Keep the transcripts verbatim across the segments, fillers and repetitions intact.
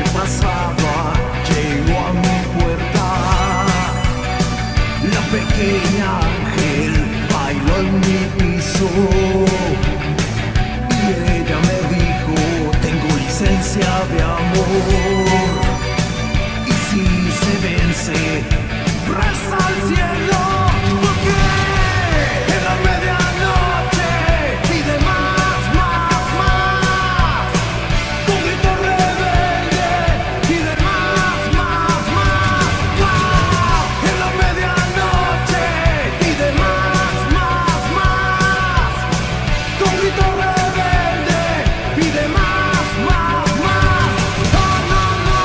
pasaba llegó a mi puerta. La pequeña ángel bailó en mi piso y ella me dijo: tengo licencia de amor, y si se vence, reza al cielo. Porque en la medianoche pide más, más, más, con grito rebelde pide más, más, más, más. En la medianoche pide más, más, más, con grito rebelde pide más, más, más. No, no, no.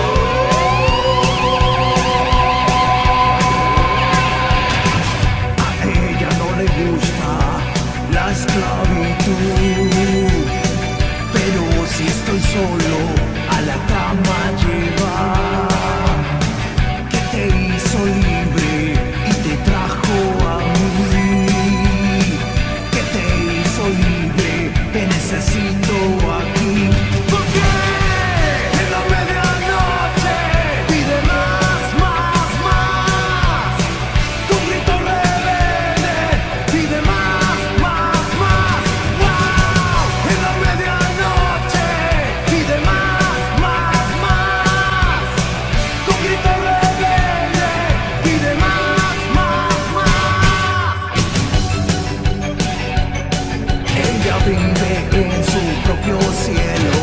A ella no le gusta la esclavitud, pero si estoy solo a la cama lleva. Que te hizo libre y te trajo a mí. Que te hizo libre, te necesito aquí. Porque en la medianoche pide más, más, más, con grito rebelde pide más, más, más. Wow. En la medianoche pide más, más, más, con grito rebelde pide más, más, más. Ella vive en su propio cielo.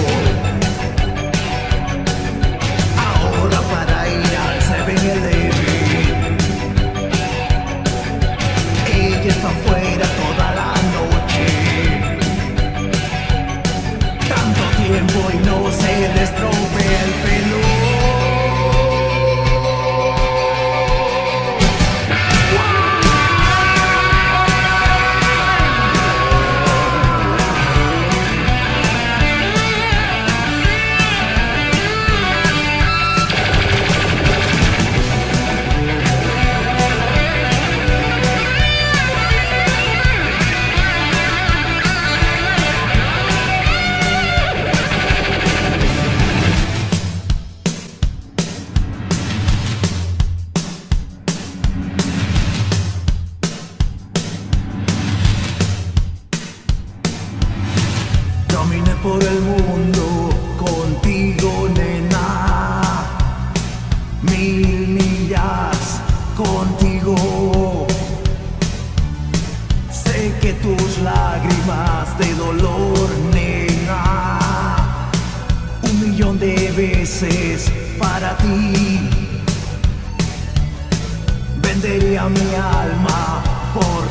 Ahora para ir al siete eleven, ella está afuera toda la noche. Tanto tiempo y no se le estropea el pelo. Caminé por el mundo contigo, nena, mil millas contigo. Sé que tus lágrimas de dolor, nena, un millón de veces para ti. Vendería mi alma por